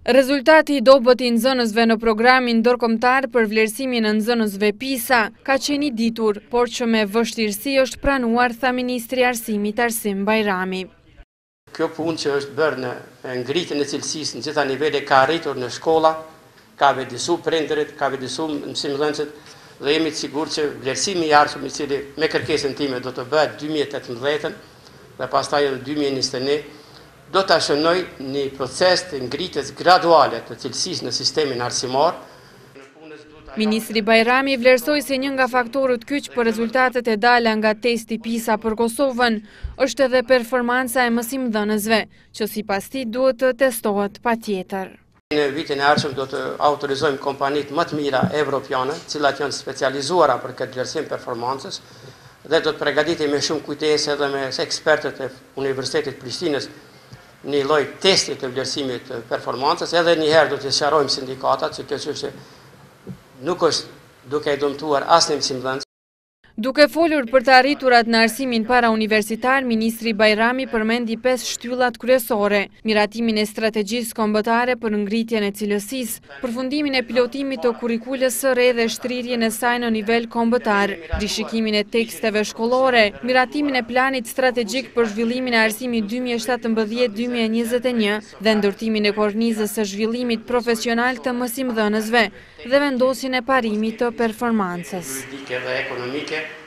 Rezultati i dobët i nxënësve në programin ndërkombëtar për vlerësimin e nxënësve PISA ka qenë i ditur, por që me vështirësi është pranuar, tha Ministri i Arsimit Arsim Bajrami. Kjo punë që është bërë në ngritjen e cilësisë në gjitha nivele ka arritur në shkolla, ka vëdësu prindërit, ka vëdësu mësimdhënësit dhe jemi të sigurt që vlerësimi i ardhshëm i cili me kërkesën time do të bëhet 2018 dhe pastaj edhe 2021 do të shënoj një proces të ngritjes graduale të cilësisë në sistemin arsimor. Ministri Bajrami vlerësoi se një nga faktorët kyç për rezultatet e dala nga testi PISA për Kosovën është edhe performanca e mësimdhënësve, që sipas tij duhet të testohet patjetër. Në vitin e ardhshëm do të autorizojmë kompanitë më të mira evropiane, të cilat janë specializuara për këtë vlerësim performancës dhe do të përgatitim me shumë kujtesë edhe me ekspertët e Universitetit Prishtinës një lloj testi të vlerësimit të performancës, edhe një herë do të sqarojmë sindikatat se kjo çështje nuk është duke i dëmtuar asnjë mësimdhënës. Duke folur për të arriturat në arsimin para-universitar, Ministri Bajrami përmendi 5 shtyllat kryesore: miratimin e strategjisë kombëtare për ngritjen e cilësisë, përfundimin e pilotimit të kurrikulës së re dhe shtrirjen e saj në nivel kombëtar, rishikimin e teksteve shkollore, miratimin e planit strategjik për zhvillimin e arsimit 2017-2021 dhe ndërtimin e kornizës së zhvillimit profesional të mësimdhënësve dhe vendosjen e parimit të performancës.